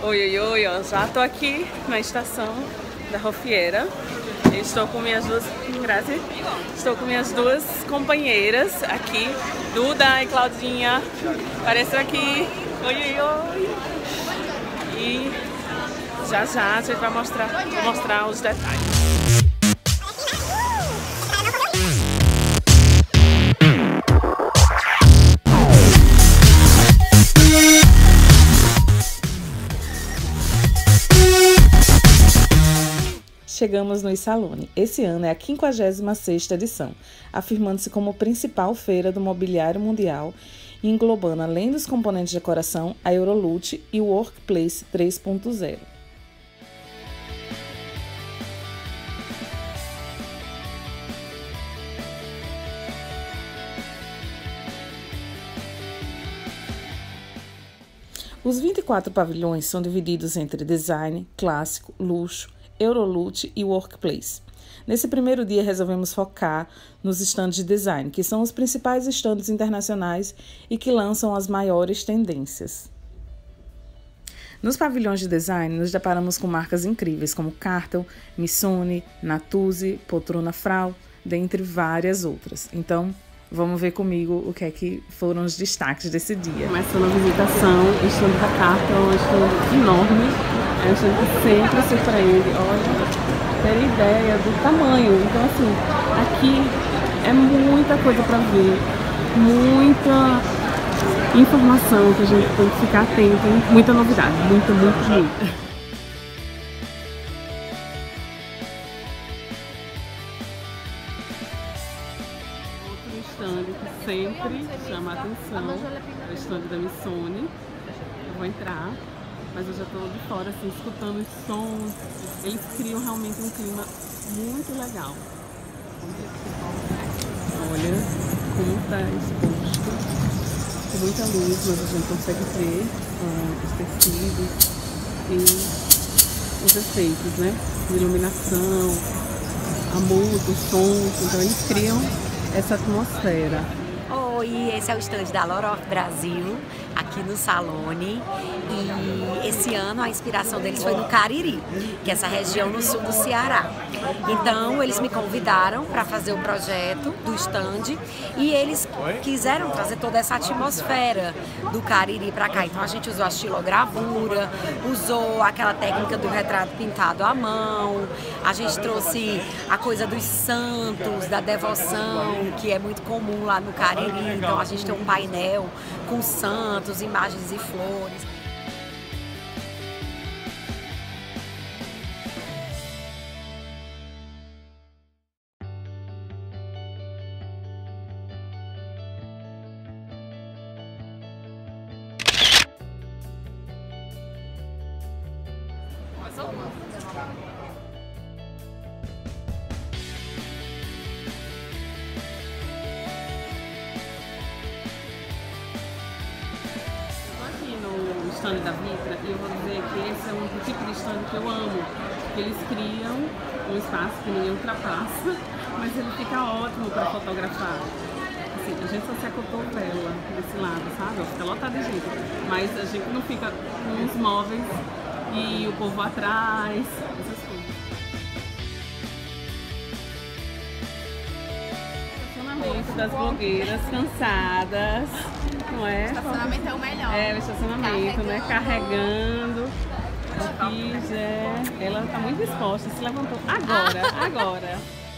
Oi, oi, oi, ó, já tô aqui na estação da Rofieira. Estou com minhas duas, graças, estou com minhas duas companheiras aqui, Duda e Claudinha. Apareçam aqui. Oi, oi, oi. E já a gente vai mostrar os detalhes. Chegamos no Isalone. Esse ano é a 56ª edição, afirmando-se como a principal feira do mobiliário mundial e englobando, além dos componentes de decoração, a Eurolute e o Workplace 3.0. Os 24 pavilhões são divididos entre design, clássico, luxo, Eurolute e Workplace. Nesse primeiro dia resolvemos focar nos estandes de design, que são os principais estandes internacionais e que lançam as maiores tendências. Nos pavilhões de design, nos deparamos com marcas incríveis como Cartel, Missoni, Natuzzi, Poltrona Frau, dentre várias outras. Então, vamos ver comigo o que é que foram os destaques desse dia. Começando a visitação, o stand da Cartel é um stand enorme. É um stand que sempre surpreende. Olha, ter ideia do tamanho. Então, assim, aqui é muita coisa para ver, muita informação que a gente tem que ficar atento, hein? Muita novidade, muita. Outro stand que sempre chama a atenção é o stand da Missoni. Eu vou entrar, mas eu já estou de fora, assim, escutando os sons. Eles criam realmente um clima muito legal. Olha como está exposto, com muita luz, mas a gente consegue ver os tecidos e os efeitos, né? De iluminação, a música, os sons. Então eles criam essa atmosfera. Oi, esse é o stand da Lorof Brasil, aqui no Salone, e esse ano a inspiração deles foi no Cariri, que é essa região no sul do Ceará. Então eles me convidaram para fazer o projeto do stand e eles quiseram trazer toda essa atmosfera do Cariri para cá. Então a gente usou a estilogravura, usou aquela técnica do retrato pintado à mão, a gente trouxe a coisa dos santos, da devoção, que é muito comum lá no Cariri. Então a gente tem um painel com santos, imagens e flores. Stand da Vitra, e eu vou dizer que esse é um tipo de stand que eu amo, que eles criam um espaço que ninguém ultrapassa, mas ele fica ótimo para fotografar. Assim, a gente só se acotovela desse lado, sabe? Fica lotado de gente, mas a gente não fica com os móveis e o povo atrás, essas coisas. Estacionamento das blogueiras cansadas. Não é? O estacionamento é o melhor. É, o estacionamento, né? Carregando. Aqui já. Ela tá muito disposta, se levantou agora.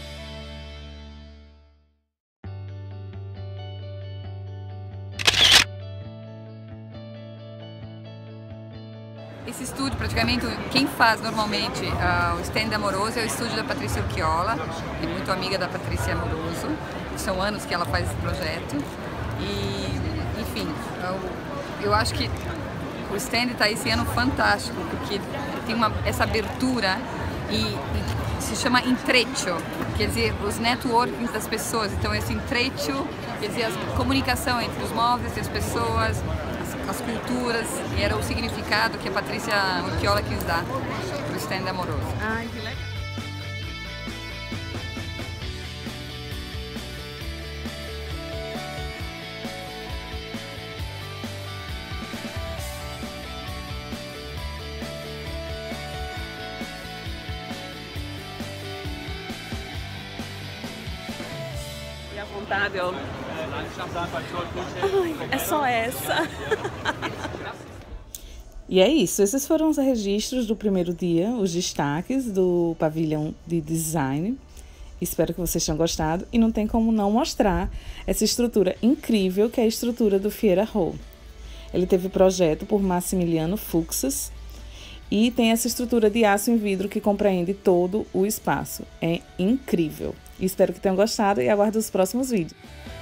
Esse estúdio, praticamente, quem faz normalmente o stand Amoroso é o estúdio da Patrícia Urquiola, é muito amiga da Patrícia Amoroso. São anos que ela faz esse projeto. E, enfim, eu acho que o stand está esse ano fantástico, porque tem essa abertura e se chama intreccio, quer dizer, os networkings das pessoas. Então esse intreccio, quer dizer, a comunicação entre os móveis e as pessoas, as culturas, e era o significado que a Patrícia Urquiola quis dar para o stand Amoroso. Ai, que legal! confortável. É só essa. E é isso, esses foram os registros do primeiro dia, os destaques do pavilhão de design. Espero que vocês tenham gostado e não tem como não mostrar essa estrutura incrível que é a estrutura do Fiera Hall. Ele teve projeto por Massimiliano Fuchs e tem essa estrutura de aço em vidro que compreende todo o espaço. É incrível. Espero que tenham gostado e aguardo os próximos vídeos.